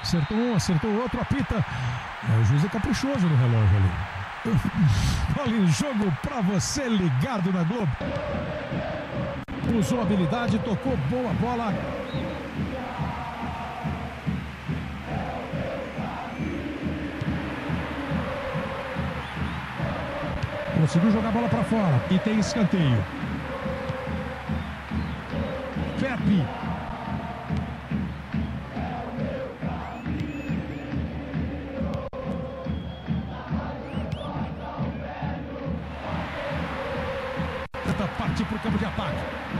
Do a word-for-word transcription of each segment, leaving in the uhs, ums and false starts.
Acertou um, acertou o outro, apita. É, o juiz é caprichoso no relógio ali. Bola em jogo pra você ligado na Globo. Usou habilidade, tocou boa bola. Conseguiu jogar a bola pra fora e tem escanteio. Pepe. Tenta partir pro campo de ataque.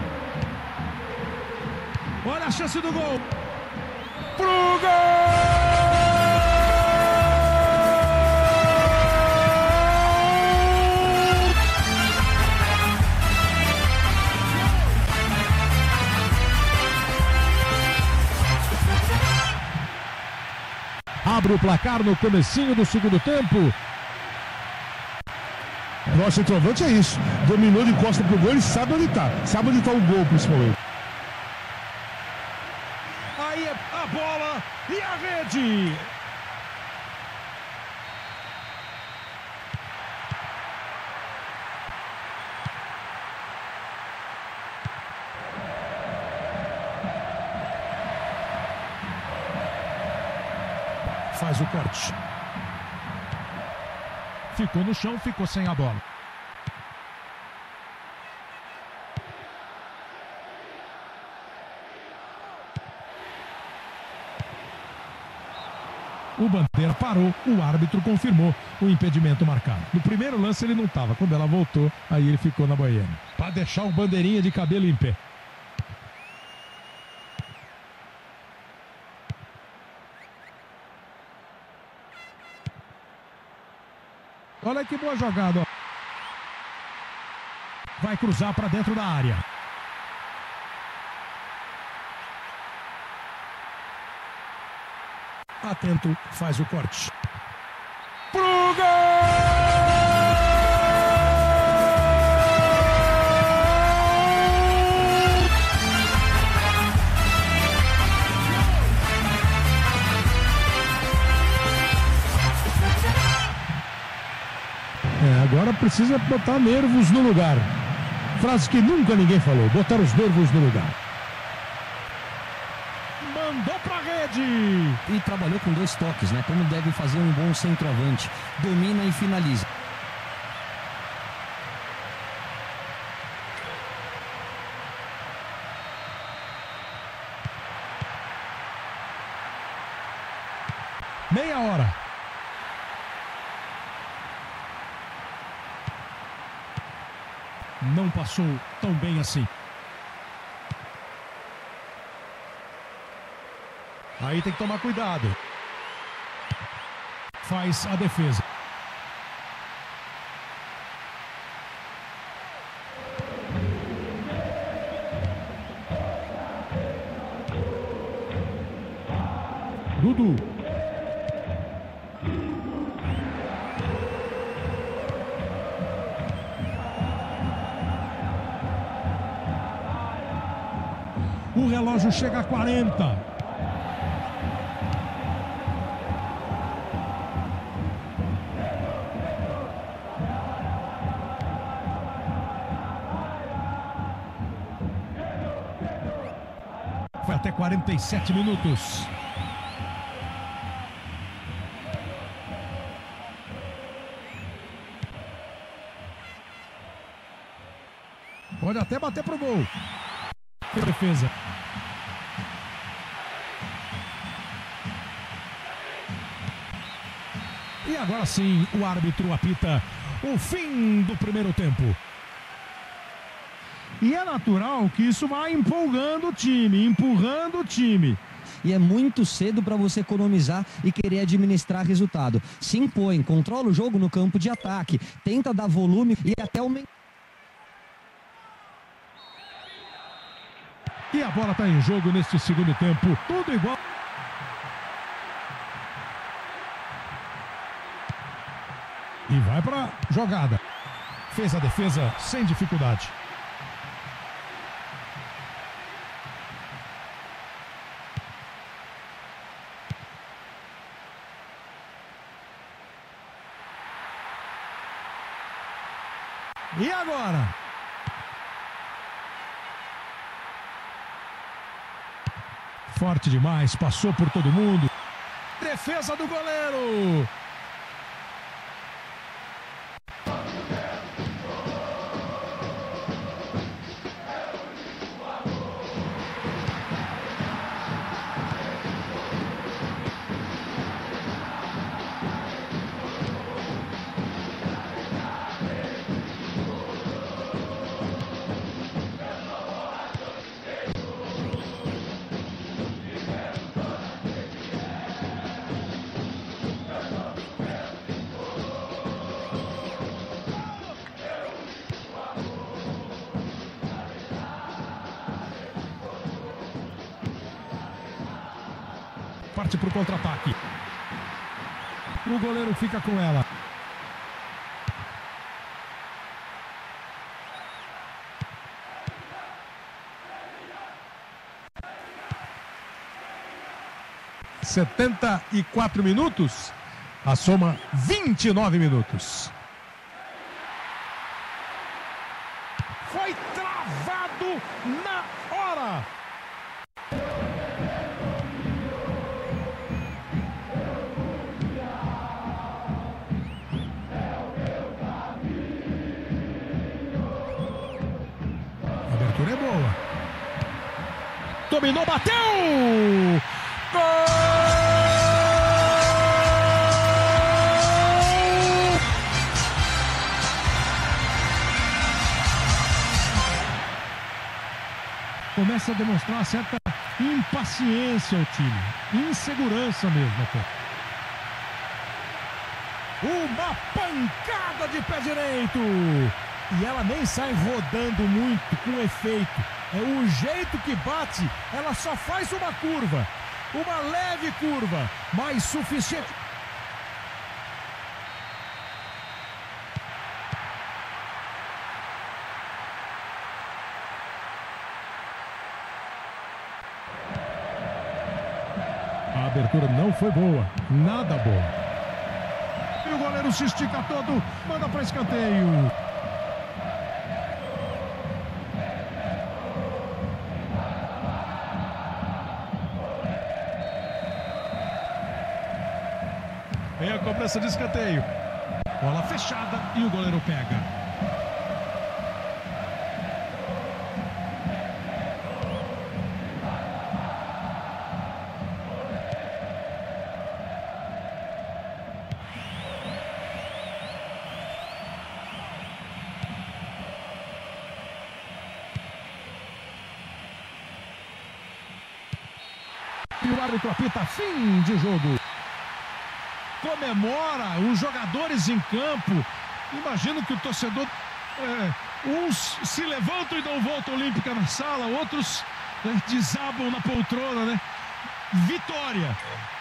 Olha a chance do gol. Pro gol! Abre o placar no comecinho do segundo tempo. Nosso centroavante é isso. Dominou de costa pro gol, ele sabe onde tá. Sabe onde tá o gol, principalmente. Aí a bola e a rede. Faz o corte. Ficou no chão, ficou sem a bola. O bandeira parou, o árbitro confirmou o impedimento marcado. No primeiro lance ele não estava, quando ela voltou, aí ele ficou na banheira. Para deixar o bandeirinha de cabelo em pé. Olha que boa jogada. Vai cruzar para dentro da área. Atento, faz o corte. Pro gol! É, agora precisa botar nervos no lugar. Frase que nunca ninguém falou. Botar os nervos no lugar. Mandou pra rede. E trabalhou com dois toques, né? Como deve fazer um bom centroavante. Domina e finaliza. Meia hora. Não passou tão bem assim. Aí tem que tomar cuidado. Faz a defesa. Dudu. O relógio chega a quarenta. Foi até quarenta e sete minutos. Pode até bater pro gol. Que defesa. E agora sim, o árbitro apita o fim do primeiro tempo. E é natural que isso vá empolgando o time, empurrando o time. E é muito cedo para você economizar e querer administrar resultado. Se impõe, controla o jogo no campo de ataque, tenta dar volume e até aumentar. E a bola está em jogo neste segundo tempo, tudo igual. E vai para jogada. Fez a defesa sem dificuldade. E agora? Forte demais, passou por todo mundo. Defesa do goleiro. Parte para o contra-ataque. O goleiro fica com ela. setenta e quatro minutos. A soma vinte e nove minutos. Foi travado na hora. É boa. Dominou, bateu! Gol! Começa a demonstrar uma certa impaciência ao time. Insegurança mesmo até. Uma pancada de pé direito! E ela nem sai rodando muito com efeito. É o jeito que bate, ela só faz uma curva. Uma leve curva, mas suficiente. A abertura não foi boa, nada boa. E o goleiro se estica todo, manda para escanteio. Vem a cobrança de escanteio. Bola fechada e o goleiro pega. E o árbitro apita fim de jogo. Comemora os jogadores em campo. Imagino que o torcedor, é, uns se levantam e dão volta olímpica na sala, outros é, desabam na poltrona, né? Vitória!